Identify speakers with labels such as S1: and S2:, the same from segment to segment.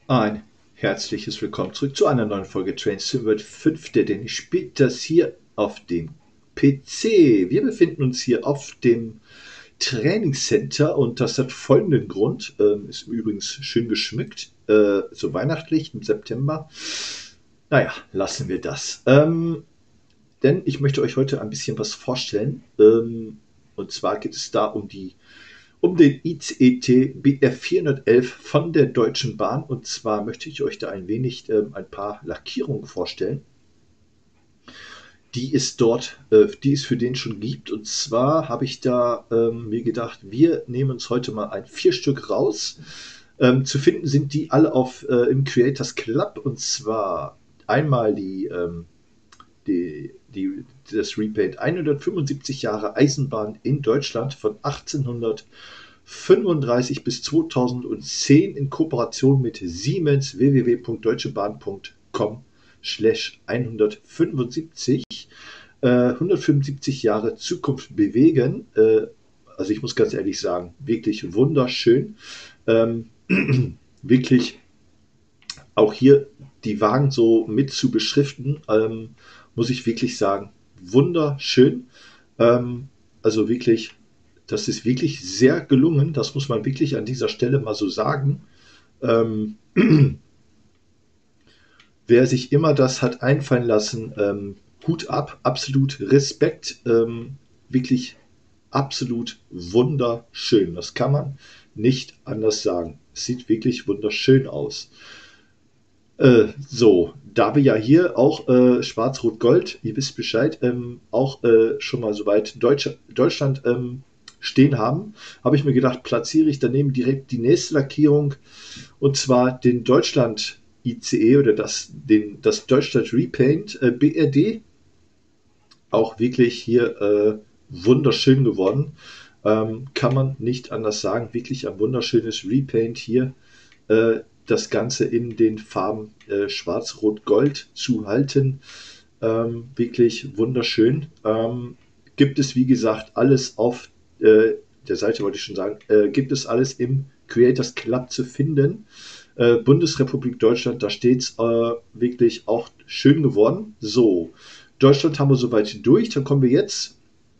S1: Ein herzliches Willkommen zurück zu einer neuen Folge Train Sim World 5, denn ich spiele das hier auf dem PC. Wir befinden uns hier auf dem Trainingscenter und das hat folgenden Grund. Ist übrigens schön geschmückt, so weihnachtlich im September. Naja, lassen wir das. Denn ich möchte euch heute ein bisschen was vorstellen. Und zwar geht es da um den ICET BR 411 von der Deutschen Bahn. Und zwar möchte ich euch da ein paar Lackierungen vorstellen, die es für den schon gibt. Und zwar habe ich da mir gedacht, wir nehmen uns heute mal vier Stück raus. Zu finden sind die alle im Creators Club. Und zwar einmal das Repaint 175 Jahre Eisenbahn in Deutschland von 1835 bis 2010 in Kooperation mit Siemens www.deutschebahn.com/175. 175 Jahre Zukunft bewegen. Also ich muss ganz ehrlich sagen, wirklich wunderschön. Ähm, wirklich auch hier die Wagen so mit zu beschriften, muss ich wirklich sagen, wunderschön. Also wirklich, das ist wirklich sehr gelungen. Das muss man wirklich an dieser Stelle mal so sagen. Ähm, wer sich immer das hat einfallen lassen, Hut ab, absolut Respekt, wirklich absolut wunderschön. Das kann man nicht anders sagen. Es sieht wirklich wunderschön aus. So, da wir ja hier auch Schwarz-Rot-Gold, ihr wisst Bescheid, auch schon mal soweit Deutschland stehen haben, habe ich mir gedacht, platziere ich daneben direkt die nächste Lackierung und zwar den Deutschland ICE oder das Deutschland Repaint BRD. Auch wirklich hier wunderschön geworden. Kann man nicht anders sagen. Wirklich ein wunderschönes Repaint hier. Das Ganze in den Farben Schwarz, Rot, Gold zu halten. Wirklich wunderschön. Gibt es, wie gesagt, alles auf der Seite, wollte ich schon sagen, gibt es alles im Creators Club zu finden. Bundesrepublik Deutschland, da steht es wirklich auch schön geworden. So, Deutschland haben wir soweit durch. Dann kommen wir jetzt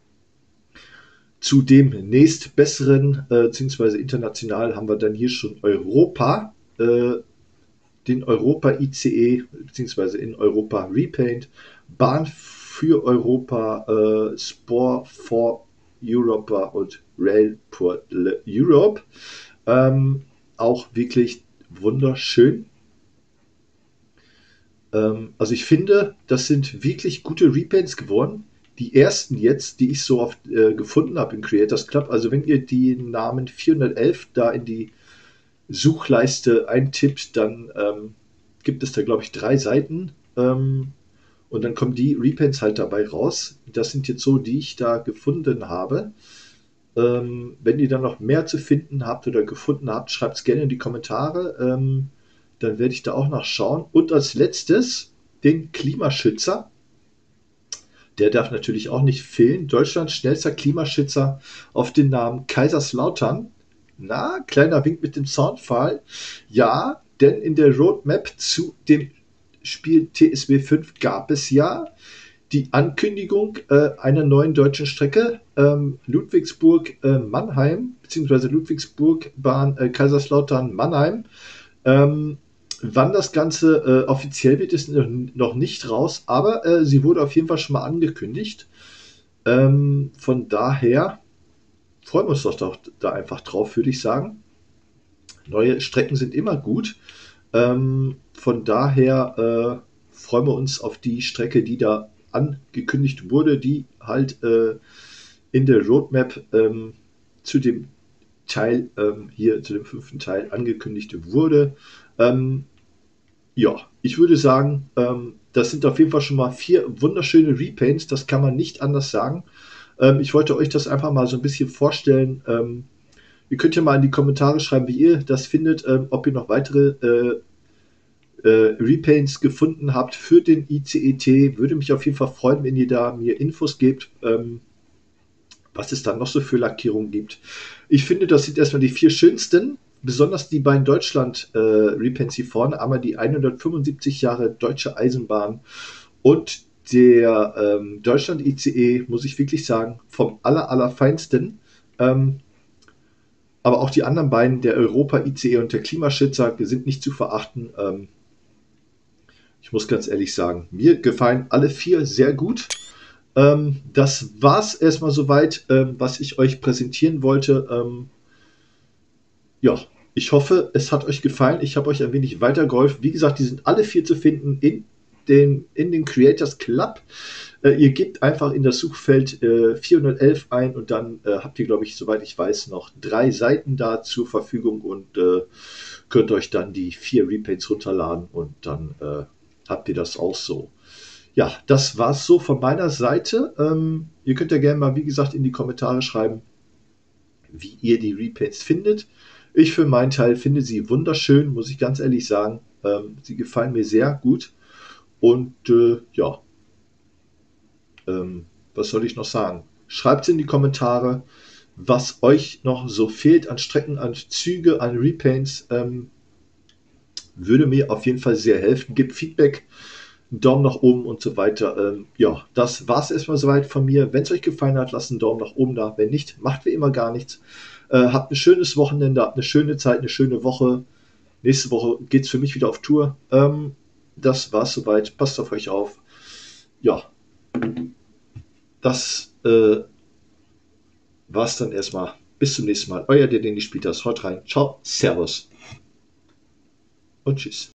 S1: zu dem nächstbesseren, beziehungsweise international haben wir dann hier schon Europa, den Europa ICE, beziehungsweise in Europa Repaint, Bahn für Europa, Spore for Europa und Rail for Europe. Auch wirklich wunderschön. Also ich finde, das sind wirklich gute Repaints geworden. Die ersten jetzt, die ich so oft gefunden habe im Creators Club. Also wenn ihr den Namen 411 da in die Suchleiste eintippt, dann gibt es da, glaube ich, 3 Seiten. Und dann kommen die Repaints halt dabei raus. Das sind jetzt so, die ich da gefunden habe. Wenn ihr dann noch mehr zu finden habt oder gefunden habt, schreibt es gerne in die Kommentare. Dann werde ich da auch nachschauen. Und als letztes den Klimaschützer. Der darf natürlich auch nicht fehlen. Deutschlands schnellster Klimaschützer auf den Namen Kaiserslautern. Na, kleiner Wink mit dem Soundfall. Ja, denn in der Roadmap zu dem Spiel TSW 5 gab es ja die Ankündigung einer neuen deutschen Strecke Ludwigsburg-Mannheim, beziehungsweise Ludwigsburg-Bahn Kaiserslautern-Mannheim. Wann das Ganze offiziell wird, ist noch nicht raus, aber sie wurde auf jeden Fall schon mal angekündigt. Von daher freuen wir uns doch da einfach drauf, würde ich sagen. Neue Strecken sind immer gut. Von daher freuen wir uns auf die Strecke, die da angekündigt wurde, die halt in der Roadmap zu dem Teil hier, zu dem 5. Teil angekündigt wurde. Ja, ich würde sagen, das sind auf jeden Fall schon mal 4 wunderschöne Repaints, das kann man nicht anders sagen. Ich wollte euch das einfach mal so ein bisschen vorstellen. Ihr könnt ja mal in die Kommentare schreiben, wie ihr das findet, ob ihr noch weitere Repaints gefunden habt für den ICET. Würde mich auf jeden Fall freuen, wenn ihr da mir Infos gebt, was es dann noch so für Lackierungen gibt. Ich finde, das sind erstmal die 4 schönsten. besonders die beiden Deutschland Repaints hier vorne, einmal die 175 Jahre Deutsche Eisenbahn und der Deutschland ICE, muss ich wirklich sagen, vom allerfeinsten. Ähm, aber auch die anderen beiden, der Europa ICE und der Klimaschützer, sind nicht zu verachten. Ich muss ganz ehrlich sagen, mir gefallen alle vier sehr gut. Das war's erstmal soweit, was ich euch präsentieren wollte. Ja, ich hoffe, es hat euch gefallen. Ich habe euch ein wenig weitergeholfen. Wie gesagt, die sind alle vier zu finden in den Creators Club. Ihr gebt einfach in das Suchfeld 411 ein und dann habt ihr, glaube ich, soweit ich weiß, noch 3 Seiten da zur Verfügung und könnt euch dann die 4 Repaints runterladen und dann habt ihr das auch so. Ja, das war's so von meiner Seite. Ihr könnt ja gerne mal, wie gesagt, in die Kommentare schreiben, wie ihr die Repaints findet. Ich für meinen Teil finde sie wunderschön, muss ich ganz ehrlich sagen. Sie gefallen mir sehr gut. Und ja, was soll ich noch sagen? Schreibt es in die Kommentare, was euch noch so fehlt an Strecken, an Züge, an Repaints. Würde mir auf jeden Fall sehr helfen. Gebt Feedback, einen Daumen nach oben und so weiter. Ja, das war es erstmal soweit von mir. Wenn es euch gefallen hat, lasst einen Daumen nach oben da. Wenn nicht, macht wie immer gar nichts. Habt ein schönes Wochenende, habt eine schöne Zeit, eine schöne Woche. Nächste Woche geht es für mich wieder auf Tour. Das war's soweit. Passt auf euch auf. Ja, das war's dann erstmal. Bis zum nächsten Mal. Euer der, den die spielt das. Haut rein. Ciao, Servus und tschüss.